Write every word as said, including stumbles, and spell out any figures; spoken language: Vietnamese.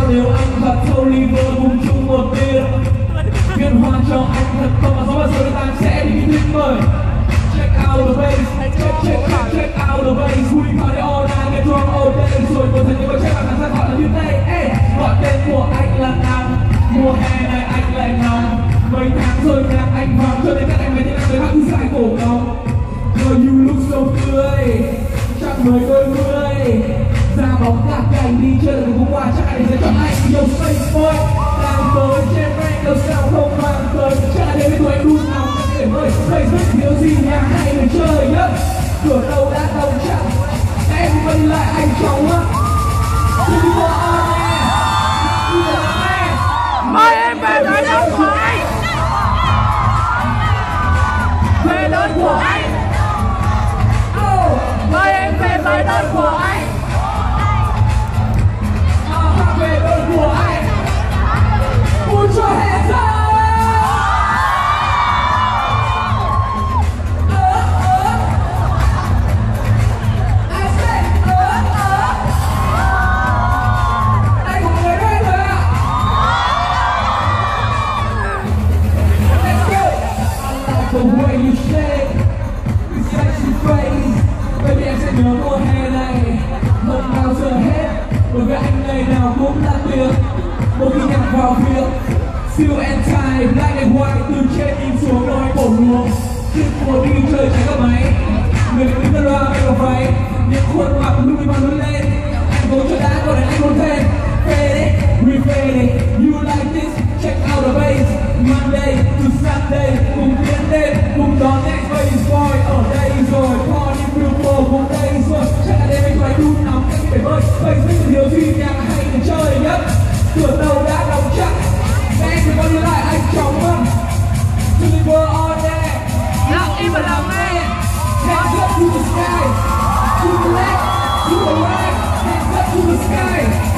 nếu anh và Oliver cùng chung một tiền Viên hoa cho anh thật to và gió và giờ ta sẽ đi tuyệt vời. Check out the bass, check, check, check, check out the bass. We party all night, get drunk all day. Rồi có thể những cái check out khán giả gọi là như thế. Ê, gọi tên của anh là nắng. Mùa hè này anh lại nóng. Mấy tháng rồi nhạc anh vòng cho nên các em mấy tiếng người khác cứ dại cổ nóng. Girl you look so tươi, chắc mới đôi mươi. Ra bóng lạc cảnh đi chơi được cũng qua chắc anh sẽ chọn anh nhiều space boy. Đang tới trên rank đâu sao không mang tới. Chắc là đến với tụi anh đun nóng các điểm ơi. Facebook thiếu gì nhà hay người chơi nhất. Cửa đâu đã đông chắc. Em vẫn lại anh chóng á. Chứ đi bộ ơi nè. Đi bộ nè. Mời em về nơi lớn của anh. Về nơi của anh. Mời em về nơi đơn của anh. À, về đơn của anh. Put your hands up. I said, uh, uh. Anh của người đây rồi ạ. Let's go. I like the way you shake, your sexy face. Baby em sẽ nhớ mùa hè này hơn bao giờ hết. Bởi vì anh ngày nào cũng là tuyệt. Một khi nhạc vào việc Feel and time, black and white. Từ trên nhìn xuống đôi cổ luồng. Trước mùa đi chơi trái các máy. Người đứng ra loa bay vào váy. Những khuôn mặt lúc đi mà lớn lên. Anh vốn cho đã có đến anh muốn thêm. Fade it, we fade it. You like this, check out the bass. Monday to Sunday cùng tiến lên, cùng đón next bass boy ở đây rồi. Party people cùng đây rồi. Chắc là đêm anh phải đun nóng các bể bơi. Bass biết điều gì nhạc hay để chơi nhất. Cửa đầu đã đóng chắc. Em thì có đi lại anh chóng lắm. Deliver on that. Lặng im và lặng nghe. Hands up to the sky. To the left, to the right. Hands up to the sky.